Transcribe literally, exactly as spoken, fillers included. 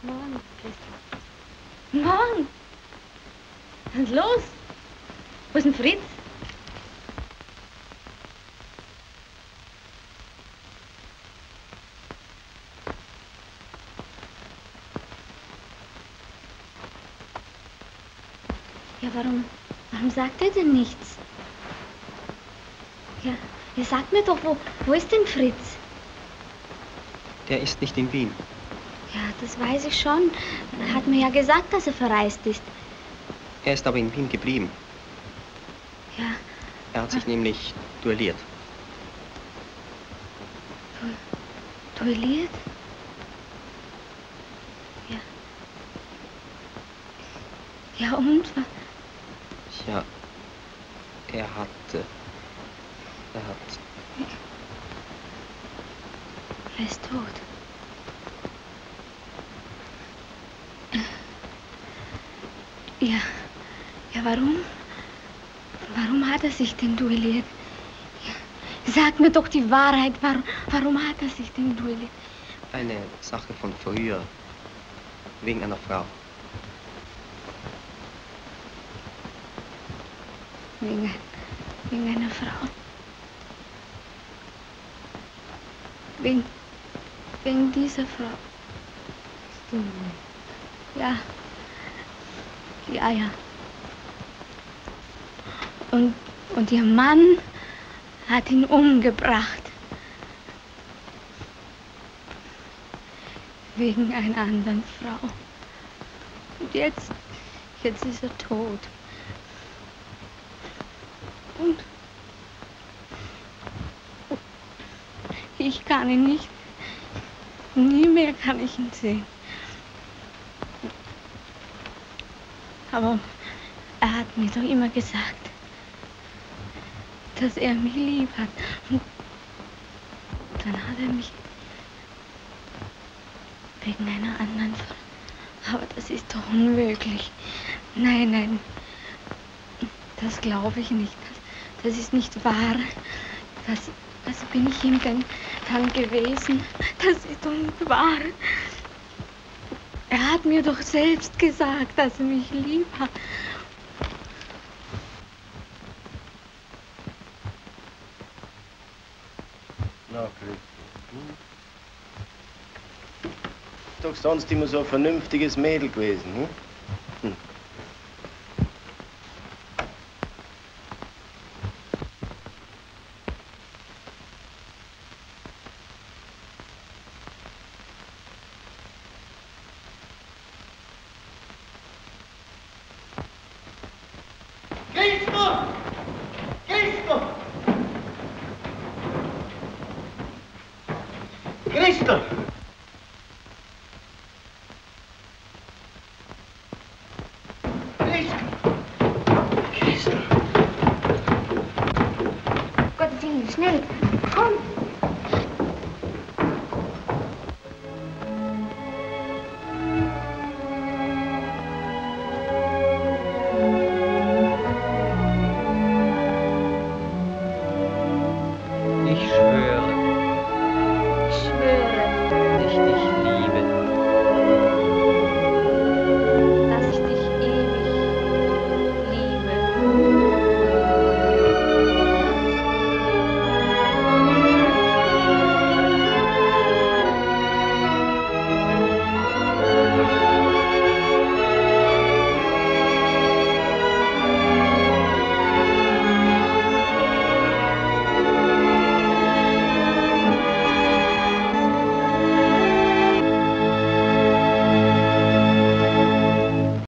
Morgen, Christoph. Morgen. Was ist los? Wo ist denn Fritz? Ja, warum, warum sagt er denn nichts? Ja, ihr sagt mir doch, wo, wo ist denn Fritz? Der ist nicht in Wien. Ja, das weiß ich schon. Er hat mir ja gesagt, dass er verreist ist. Er ist aber in Wien geblieben. Ja. Er hat sich nämlich duelliert. Du, duelliert? Ja. Ja, und? Tja, er hat... Äh, er hat... Er ist tot. Ja. Ja, warum? Warum hat er sich denn duelliert? Ja. Sag mir doch die Wahrheit. Warum, warum hat er sich denn duelliert? Eine Sache von früher. Wegen einer Frau. Wegen, wegen einer Frau. Wegen, wegen dieser Frau. Ja. Ja, ja. Und, und ihr Mann hat ihn umgebracht. Wegen einer anderen Frau. Und jetzt, jetzt ist er tot. Und ich kann ihn nicht, nie mehr kann ich ihn sehen. Aber er hat mir doch immer gesagt, dass er mich lieb hat. Und dann hat er mich wegen einer anderen Frau. Aber das ist doch unmöglich. Nein, nein, das glaube ich nicht. Das, das ist nicht wahr. Das, das bin ich ihm denn dann gewesen. Das ist doch nicht wahr. Er hat mir doch selbst gesagt, dass er mich lieb hat. Na, Chris. Hm? Ist doch sonst immer so ein vernünftiges Mädel gewesen, hm? Hm. Schnell, komm!